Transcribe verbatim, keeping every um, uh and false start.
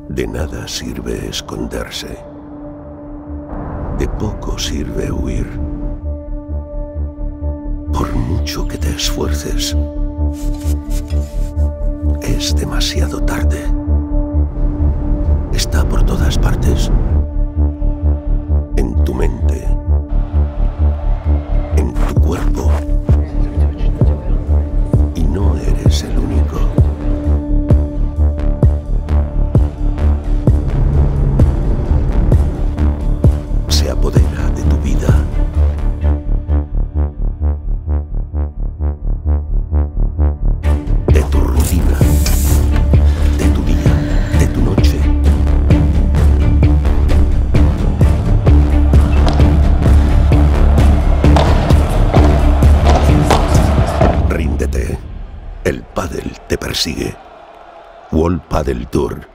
De nada sirve esconderse. De poco sirve huir. Por mucho que te esfuerces, es demasiado tarde. Está por todas partes. En tu mente. En tu cuerpo. Y no eres el único. Se apodera de tu vida. De tu rutina. De tu día. De tu noche. Ríndete. El pádel te persigue. World Padel Tour.